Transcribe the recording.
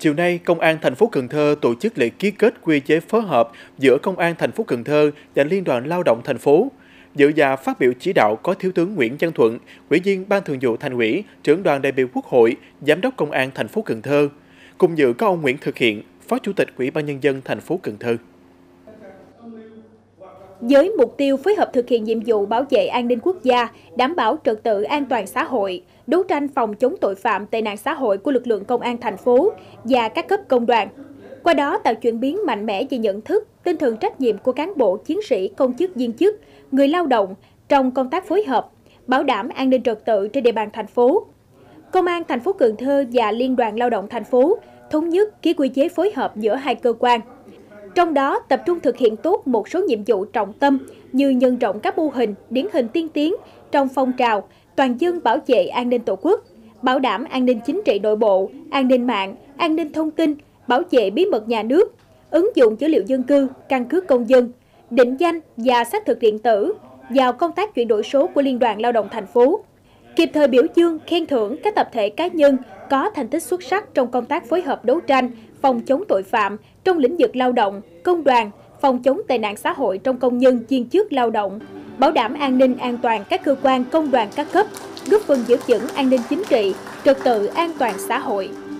Chiều nay, Công an thành phố Cần Thơ tổ chức lễ ký kết quy chế phối hợp giữa Công an thành phố Cần Thơ và Liên đoàn Lao động thành phố. Dự và phát biểu chỉ đạo có Thiếu tướng Nguyễn Văn Thuận, Ủy viên Ban Thường vụ Thành ủy, Trưởng đoàn đại biểu Quốc hội, Giám đốc Công an thành phố Cần Thơ. Cùng dự có ông Nguyễn Thực Hiện, Phó Chủ tịch Ủy ban Nhân dân thành phố Cần Thơ. Với mục tiêu phối hợp thực hiện nhiệm vụ bảo vệ an ninh quốc gia, đảm bảo trật tự an toàn xã hội, đấu tranh phòng chống tội phạm tệ nạn xã hội của lực lượng công an thành phố và các cấp công đoàn. Qua đó tạo chuyển biến mạnh mẽ về nhận thức, tinh thần trách nhiệm của cán bộ, chiến sĩ, công chức, viên chức, người lao động trong công tác phối hợp, bảo đảm an ninh trật tự trên địa bàn thành phố. Công an thành phố Cần Thơ và Liên đoàn Lao động thành phố thống nhất ký quy chế phối hợp giữa hai cơ quan. Trong đó, tập trung thực hiện tốt một số nhiệm vụ trọng tâm như nhân rộng các mô hình, điển hình tiên tiến trong phong trào toàn dân bảo vệ an ninh Tổ quốc, bảo đảm an ninh chính trị nội bộ, an ninh mạng, an ninh thông tin, bảo vệ bí mật nhà nước, ứng dụng dữ liệu dân cư, căn cước công dân, định danh và xác thực điện tử vào công tác chuyển đổi số của Liên đoàn Lao động thành phố. Kịp thời biểu dương, khen thưởng các tập thể cá nhân có thành tích xuất sắc trong công tác phối hợp đấu tranh, phòng chống tội phạm trong lĩnh vực lao động, công đoàn, phòng chống tệ nạn xã hội trong công nhân viên chức lao động, bảo đảm an ninh an toàn các cơ quan công đoàn các cấp, góp phần giữ vững an ninh chính trị, trật tự an toàn xã hội.